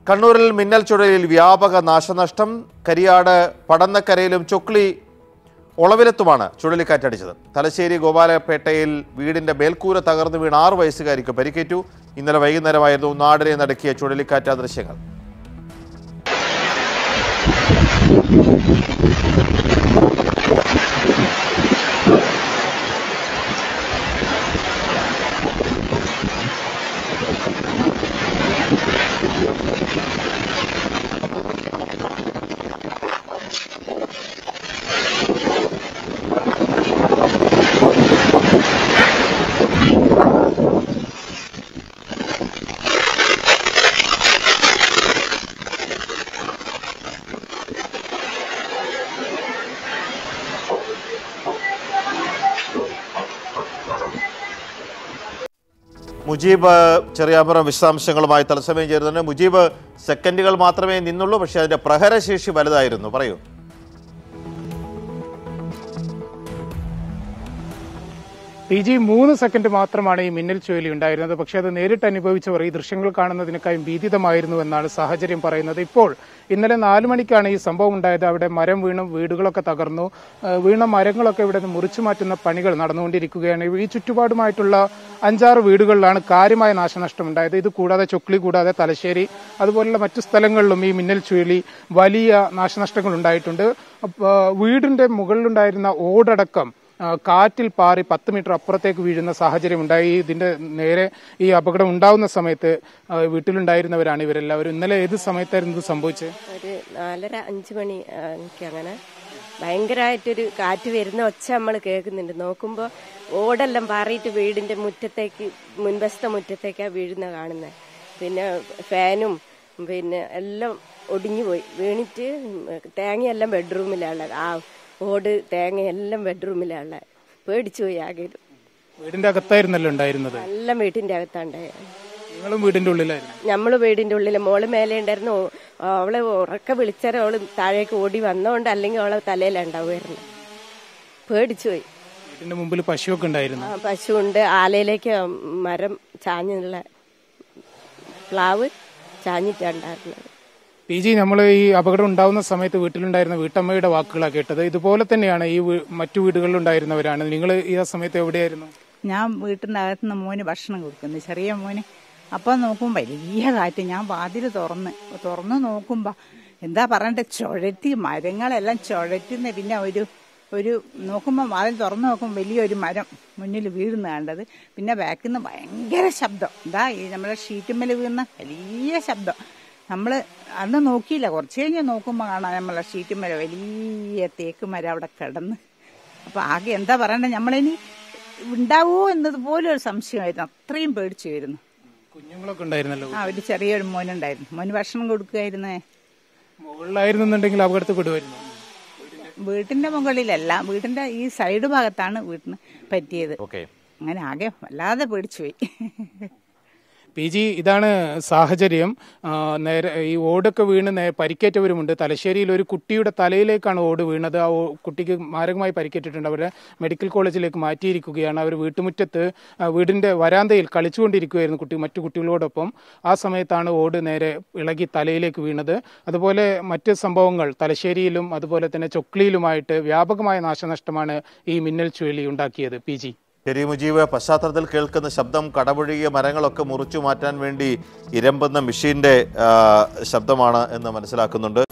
കണ്ണൂരിൽ മിന്നൽ ചുഴലിയിൽ വ്യാപക നാശനഷ്ടം. കരിയാട് പടന്നക്കരയിലും ചൊക്ലി ഒളവിലത്തുമാണ് ചുഴലിക്കാറ്റടിച്ചത്. തലശ്ശേരി ഗോപാലപേട്ടയിൽ വീടിന്റെ മേൽക്കൂര തകർന്നു വീണ് 6 വയസ്സുകാരിക്ക് പരിക്കേറ്റു. ഇന്നലെ വൈകുന്നേരമായിരുന്നു നാടിനെ നടുക്കിയ ചുഴലിക്കാറ്റ് ദൃശ്യങ്ങൾ. മുജീബ് ചെറിയാമ്പുറം വിശദാംശങ്ങളുമായി തത്സമയം ചേരുന്നുണ്ട്. മുജീബ്, സെക്കൻഡുകൾ മാത്രമേ നിന്നുള്ളൂ, പക്ഷേ അതിന്റെ പ്രഹരശേഷി വലുതായിരുന്നു. പറയൂ. PG 3 സെക്കൻഡ് മാത്രമാണ് ഈ മിന്നൽ ചുഴലി ഉണ്ടായിരുന്നത്. പക്ഷേ അത് നേരിട്ട് അനുഭവിച്ചവർ ഈ ദൃശ്യങ്ങൾ കാണുന്നതിനേക്കാളും ഭീതിതമായിരുന്നു എന്നാണ് സാഹചര്യം പറയുന്നത്. ഇപ്പോൾ ഇന്നലെ 4 മണിക്കാണ് ഈ സംഭവം ഉണ്ടായത്. അവിടെ മരം വീണു, വീടുകളൊക്കെ തകർന്നു. വീണ മരങ്ങളൊക്കെ ഇവിടെ നിന്ന് മുറിച്ചു മാറ്റുന്ന പണികൾ നടന്നുകൊണ്ടിരിക്കുകയാണ്. ഈ ചുറ്റുപാടുമായിട്ടുള്ള 5-6 വീടുകളിലാണ് കാര്യമായ നാശനഷ്ടം ഉണ്ടായത്. ഇത് കൂടാതെ ചൊക്ലി കൂടാതെ തലശ്ശേരി അതുപോലുള്ള മറ്റു സ്ഥലങ്ങളിലും ഈ മിന്നൽ ചുഴലി വലിയ നാശനഷ്ടങ്ങൾ ഉണ്ടായിട്ടുണ്ട്. വീടിന്റെ മുകളിലുണ്ടായിരുന്ന ഓടടക്കം കാറ്റിൽ പാറി 10 മീറ്റർ അപ്പുറത്തേക്ക് വീഴുന്ന സാഹചര്യം ഉണ്ടായി. ഇതിന്റെ നേരെ ഈ അപകടം ഉണ്ടാവുന്ന സമയത്ത് വീട്ടിലുണ്ടായിരുന്നവരാണ് ഇവരെല്ലാവരും. ഇന്നലെ ഏത് സമയത്തായിരുന്നു ഇത് സംഭവിച്ചത്? ഒരു 4:30-5 മണി അങ്ങനെ ഭയങ്കരമായിട്ടൊരു കാറ്റ് വരുന്ന ഒച്ച നമ്മൾ കേൾക്കുന്നുണ്ട്. നോക്കുമ്പോൾ ഓടെല്ലാം പാറിയിട്ട് വീടിന്റെ മുറ്റത്തേക്ക്, മുൻവശത്തെ മുറ്റത്തേക്കാണ് വീഴുന്ന കാണുന്നത്. പിന്നെ ഫാനും പിന്നെ എല്ലാം ഒടിഞ്ഞു പോയി വീണിട്ട് തേങ്ങയെല്ലാം ബെഡ്റൂമിലാണ്. ആ ഓട് തേങ്ങയെല്ലാം ബെഡ്റൂമിലാണ്. പേടിച്ചു പോയി ആകെ. വീടിന്റെ അകത്തായിരുന്നല്ലോ ഉണ്ടായിരുന്നത്? എല്ലാം വീട്ടിന്റെ അകത്താണ്ടായ. നിങ്ങളും വീടിന്റെ ഉള്ളിലായിരുന്നു? നമ്മള് വീടിന്റെ ഉള്ളില്. മോള് മേലെ ഉണ്ടായിരുന്നു. അവളെ ഉറക്കെ വിളിച്ചാൽ അവള് താഴേക്ക് ഓടി വന്നോണ്ട്, അല്ലെങ്കിൽ അവളെ തലയിലുണ്ടാവുമായിരുന്നു. പേടിച്ചു പോയി. വീടിന്റെ മുമ്പിൽ പശുവൊക്കെ ഉണ്ടായിരുന്നു? പശുവുണ്ട്. ആലയിലേക്ക് മരം ചാഞ്ഞുള്ള പ്ലാവ് ചാഞ്ഞിട്ടുണ്ടായിരുന്നത്. PG, നമ്മൾ ഈ അപകടം ഉണ്ടാവുന്ന സമയത്ത് വീട്ടിലുണ്ടായിരുന്ന വീട്ടമ്മയുടെ വാക്കുകളാണ് കേട്ടത്. ഇതുപോലെ തന്നെയാണ് ഈ മറ്റു വീടുകളിലുണ്ടായിരുന്നവരാണ്. നിങ്ങൾ ഈ സമയത്ത് എവിടെയായിരുന്നു? ഞാൻ വീട്ടിൻ്റെ അകത്തുനിന്ന് മോന് ഭക്ഷണം കൊടുക്കുന്നു, ചെറിയ മോന്. അപ്പം നോക്കുമ്പോൾ വലിയ കാറ്റ്. ഞാൻ വാതിൽ തുറന്ന് നോക്കുമ്പോൾ എന്താ പറയണ്ടേ, ചുഴറ്റി മരങ്ങളെല്ലാം ചുഴറ്റുന്ന. പിന്നെ ഒരു നോക്കുമ്പോൾ വാതിൽ തുറന്ന് നോക്കുമ്പോൾ വലിയൊരു മരം മുന്നിൽ വീഴുന്ന കണ്ടത്. പിന്നെ ബാക്കിൽ നിന്ന് ഭയങ്കര ശബ്ദം. ഇതാ ഈ നമ്മളെ ഷീറ്റുമ്മൽ വീഴുന്ന വലിയ ശബ്ദം. നമ്മൾ അന്ന് നോക്കിയില്ല. കുറച്ച് കഴിഞ്ഞ് നോക്കുമ്പോൾ കാണാം നമ്മളെ ഷീറ്റുമര വലിയ തേക്ക് മരം അവിടെ കിടന്ന്. അപ്പോൾ ആകെ എന്താ പറയണ്ടേ, നമ്മളിനി ഉണ്ടാവുമോ എന്നതുപോലെ ഒരു സംശയമായിരുന്നു. അത്രയും പേടിച്ചു വരുന്നു. കുഞ്ഞുങ്ങളൊക്കെ ഉണ്ടായിരുന്നല്ലോ? ഒരു ചെറിയൊരു മോനുണ്ടായിരുന്നു. മോന് ഭക്ഷണം കൊടുക്കുമായിരുന്നേ. മുകളിലായിരുന്നുണ്ടെങ്കിൽ അപകടത്തിൽ പെടുമായിരുന്നു? വീട്ടിന്റെ മുകളിലല്ല, വീട്ടിന്റെ ഈ സൈഡ് ഭാഗത്താണ് വീട്ടിന് പറ്റിയത്. അങ്ങനെ ആകെ വല്ലാതെ പേടിച്ചു പോയി. PG, ഇതാണ് സാഹചര്യം. നേരെ ഈ ഓടൊക്കെ വീണ് പരിക്കേറ്റവരുമുണ്ട്. തലശ്ശേരിയിൽ ഒരു കുട്ടിയുടെ തലയിലേക്കാണ് ഓട് വീണത്. ആ കുട്ടിക്ക് മാരകമായി പരിക്കേറ്റിട്ടുണ്ട്. അവരെ മെഡിക്കൽ കോളേജിലേക്ക് മാറ്റിയിരിക്കുകയാണ്. അവർ വീട്ടുമുറ്റത്ത് വീടിന്റെ വരാന്തയിൽ കളിച്ചുകൊണ്ടിരിക്കുകയായിരുന്നു കുട്ടി മറ്റു കുട്ടികളോടൊപ്പം. ആ സമയത്താണ് ഓട് നേരെ ഇളകി തലയിലേക്ക് വീണത്. അതുപോലെ മറ്റ് സംഭവങ്ങൾ തലശ്ശേരിയിലും അതുപോലെ തന്നെ ചൊക്ലിയിലുമായിട്ട് വ്യാപകമായ നാശനഷ്ടമാണ് ഈ മിന്നൽ ചുഴലി ഉണ്ടാക്കിയത്. PG. ശരി മുജീബ്, പശ്ചാത്തലത്തിൽ കേൾക്കുന്ന ശബ്ദം കടപുഴകിയ മരങ്ങളൊക്കെ മുറിച്ചു മാറ്റാൻ വേണ്ടി ഇരമ്പുന്ന മെഷീന്റെ ശബ്ദമാണ് എന്ന് മനസ്സിലാക്കുന്നുണ്ട്.